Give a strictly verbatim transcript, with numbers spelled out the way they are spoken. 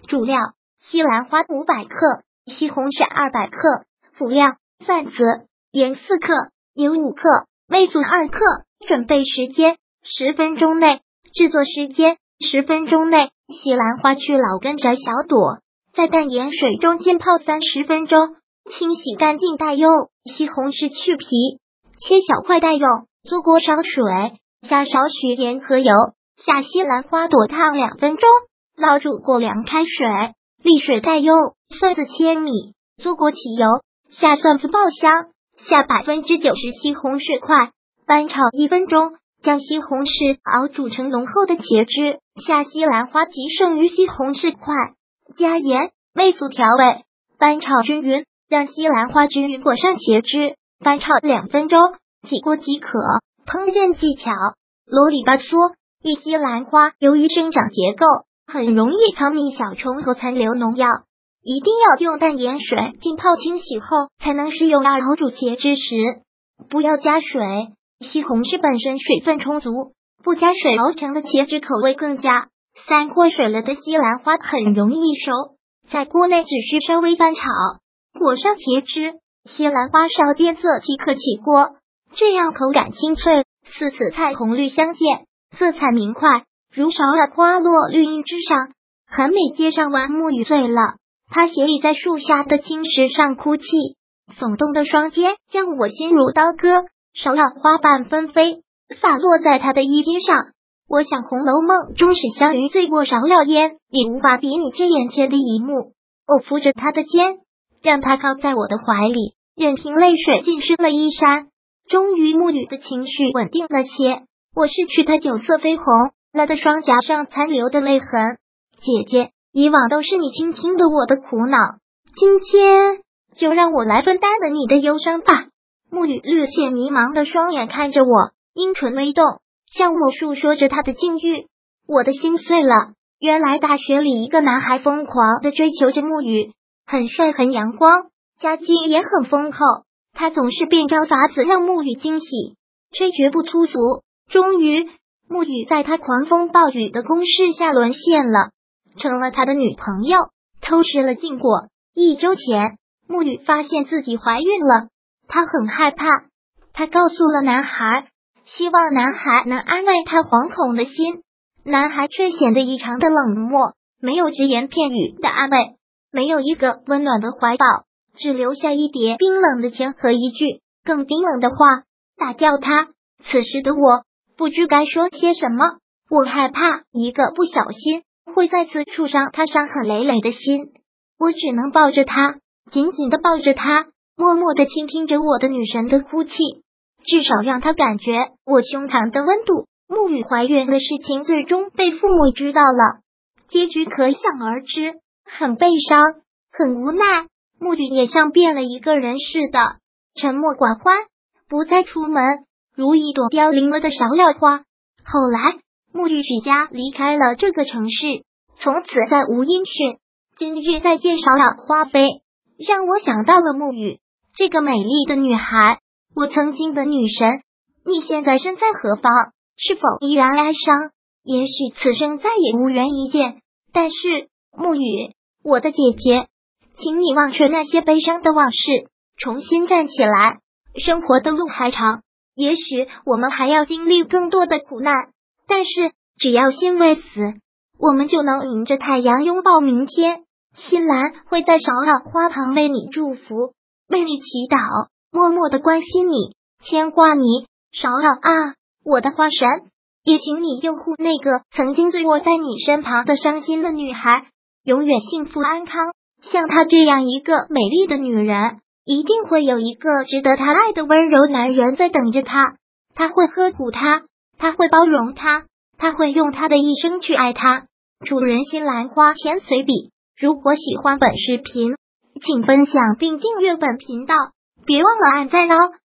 主料：西兰花五百克，西红柿二百克。辅料：蒜子、盐四克，油五克，味素二克。准备时间：十分钟内。制作时间：十分钟内。西兰花去老根摘小朵，在淡盐水中浸泡三十分钟，清洗干净待用。西红柿去皮，切小块待用。做锅烧水，下少许盐和油，下西兰花朵烫两分钟，捞煮过凉开水，沥水待用。蒜子切米，做锅起油，下蒜子爆香，下百分之九十西红柿块，翻炒一分钟，将西红柿熬煮成浓厚的茄汁，下西兰花及剩余西红柿块，加盐、味素调味，翻炒均匀，让西兰花均匀裹上茄汁，翻炒两分钟，起锅即可。烹饪技巧：啰里吧嗦。一西兰花由于生长结构很容易藏匿小虫和残留农药，一定要用淡盐水浸泡清洗后才能适用。熬煮茄汁时不要加水，西红柿本身水分充足，不加水熬成的茄汁口味更佳。三过水了的西兰花很容易熟，在锅内只需稍微翻炒，裹上茄汁，西兰花稍变色即可起锅，这样口感清脆，四紫菜红绿相间，色彩明快，如芍药花落绿荫之上，很美。接上完沐雨醉了，他斜倚在树下的青石上哭泣，耸动的双肩让我心如刀割，芍药花瓣纷飞，洒落在他的衣襟上。我想《红楼梦》中史湘云醉过芍药烟，也无法比拟这眼前的一幕。我扶着他的肩，让他靠在我的怀里，任凭泪水浸湿了衣衫。终于沐雨的情绪稳定了些，我拭去他酒色绯红了的双颊上残留的泪痕。姐姐，以往都是你倾听的我的苦恼，今天就让我来分担了你的忧伤吧。沐雨略显迷茫的双眼看着我，阴唇微动，向我诉说着他的境遇。我的心碎了。原来大学里一个男孩疯狂的追求着沐雨，很帅很阳光，家境也很丰厚，他总是变招法子让沐雨惊喜，却绝不粗俗。终于，沐雨在他狂风暴雨的攻势下沦陷了，成了他的女朋友，偷吃了禁果。一周前，沐雨发现自己怀孕了，她很害怕，她告诉了男孩，希望男孩能安慰她惶恐的心。男孩却显得异常的冷漠，没有只言片语的安慰，没有一个温暖的怀抱，只留下一叠冰冷的钱和一句更冰冷的话，打掉他。此时的我不知该说些什么，我害怕一个不小心会再次触伤他伤痕累累的心。我只能抱着他，紧紧的抱着他，默默的倾听着我的女神的哭泣，至少让他感觉我胸膛的温度。沐雨怀孕的事情最终被父母知道了，结局可想而知，很悲伤，很无奈。沐雨也像变了一个人似的，沉默寡欢，不再出门，如一朵凋零了的芍药花。后来，沐雨举家离开了这个城市，从此再无音讯。今日再见芍药花飞，让我想到了沐雨，这个美丽的女孩，我曾经的女神。你现在身在何方？是否依然哀伤？也许此生再也无缘一见，但是沐雨，我的姐姐，请你忘却那些悲伤的往事，重新站起来。生活的路还长，也许我们还要经历更多的苦难，但是只要心未死，我们就能迎着太阳拥抱明天。新兰会在芍药花旁为你祝福，为你祈祷，默默的关心你，牵挂你。芍药啊，我的花神，也请你佑护那个曾经醉卧在你身旁的伤心的女孩，永远幸福安康。像她这样一个美丽的女人，一定会有一个值得她爱的温柔男人在等着她。他会呵护她，他会包容她，他会用他的一生去爱她。主人心兰花田随笔。如果喜欢本视频，请分享并订阅本频道，别忘了按赞哦。